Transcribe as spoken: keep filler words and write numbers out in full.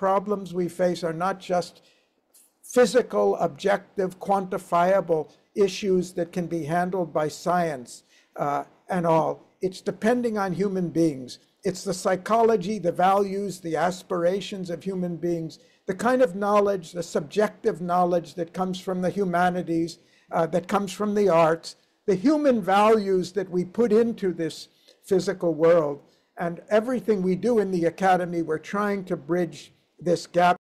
problems we face are not just physical, objective, quantifiable issues that can be handled by science uh, and all. It's depending on human beings. It's the psychology, the values, the aspirations of human beings, the kind of knowledge, the subjective knowledge that comes from the humanities, uh, that comes from the arts, the human values that we put into this physical world. And everything we do in the academy, we're trying to bridge this gap